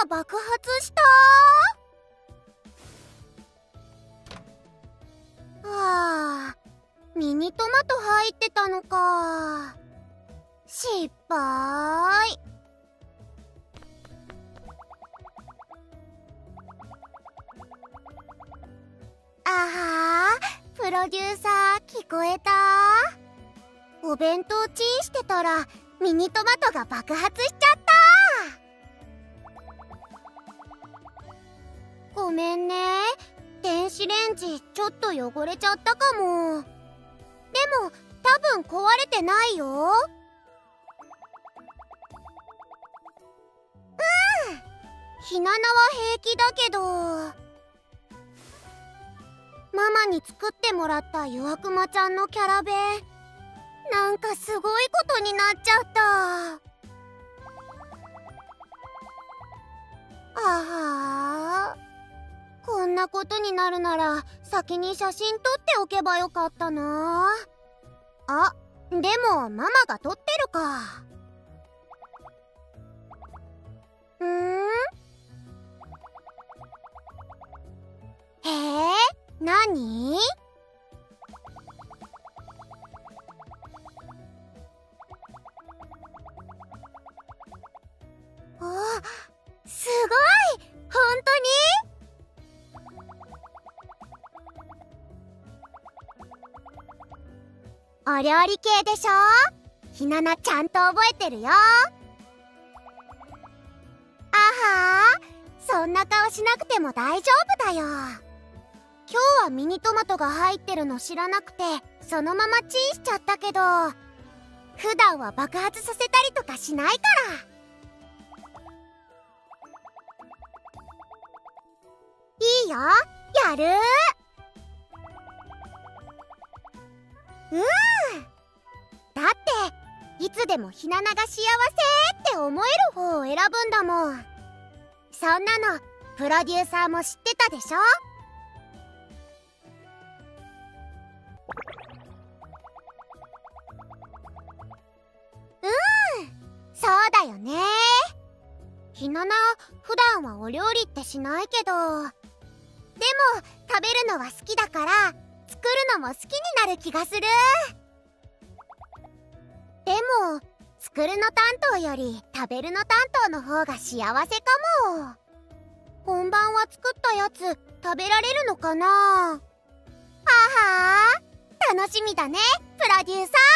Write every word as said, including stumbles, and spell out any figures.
爆発した。はあ、ミニトマト入ってたのか。失敗。あはー、プロデューサー聞こえた？お弁当チンしてたらミニトマトが爆発しちゃった。ごめんね、電子レンジちょっと汚れちゃったかも。でも多分壊れてないよ。うん、ひななは平気だけど、ママに作ってもらったゆわくまちゃんのキャラ弁、なんかすごいことになっちゃった。あはー、こんなことになるなら先に写真撮っておけばよかったな。あ、でもママが撮ってるか。んー？へえ、なに？あ、すごい！ほんとに？お料理系でしょ？ひななちゃんと覚えてるよ。あはー、そんな顔しなくても大丈夫だよ。今日はミニトマトが入ってるの知らなくてそのままチンしちゃったけど、普段は爆発させたりとかしないから。いいよ、やる。うん、だっていつでもひななが幸せって思える方を選ぶんだもん。そんなのプロデューサーも知ってたでしょ。うん、そうだよね。ひなな、普段はお料理ってしないけど、でも食べるのは好きだから作るのも好きになる気がする。でも作るの担当より食べるの担当の方が幸せかも。本番は作ったやつ食べられるのかな。ははー、楽しみだね、プロデューサー。